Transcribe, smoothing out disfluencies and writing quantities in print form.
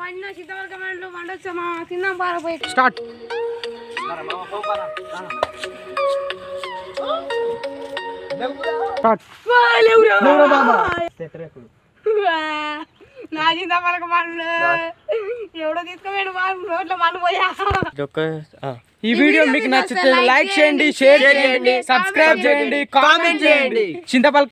Start. నా చింతపలక పండ్లు ఎవడో తీసుకోవేడు రోడ్ల పండు పోయా. ఈ వీడియో మీకు నచ్చితే లైక్ చేయండి, షేర్ చేయండి, సబ్స్క్రైబ్ చేయండి, కామెంట్ చేయండి. చింతపలక